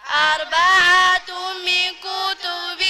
أربعة من كتب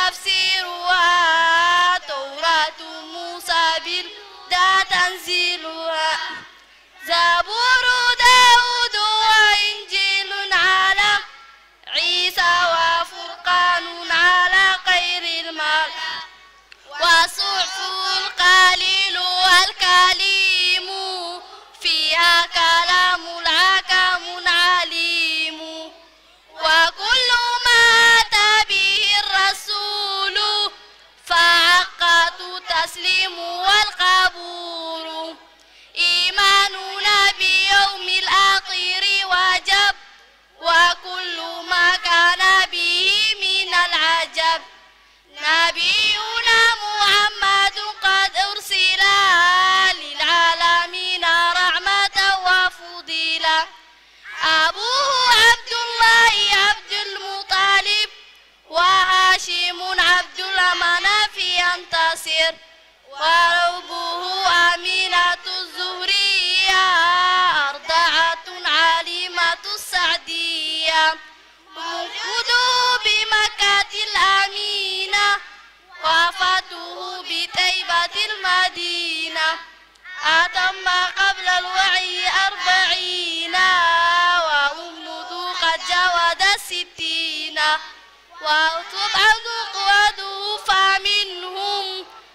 تفسيرها توراة موسى بالهدى تنزيلها زبور داود وإنجيل على عيسى وفرقان على خير المال وصحف القليل والكليم فيها كلام الحكم عليم وكل ما أتى به الرسول فعقد تسليم والقبول إيماننا بيوم الآخر وجب وكل ما كان به من العجب نبينا محمد قد أرسل للعالمين رحمة وفضيلة أبوه عبد الله عبد المطلب وهاشم عبد المناف ينتصر وربه أمينة الزهرية أرضعة عليمة السعدية مولوده بمكة الأمينة وفاته بطيبة المدينة أتم قبل الوعي 40 وأمه قد جاوز 60 وتبعد قوته فمنهم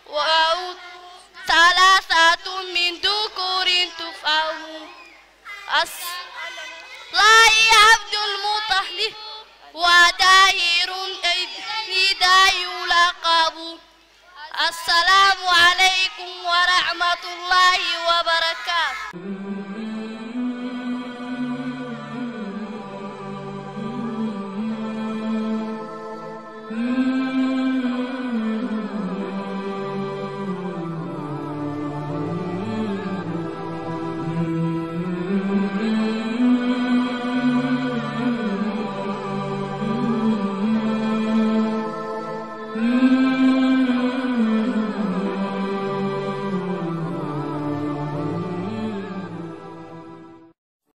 ثلاثة من ذكور تفهم الله عبد المطهر وداهر إذا يلقب السلام عليكم ورحمة الله وبركاته.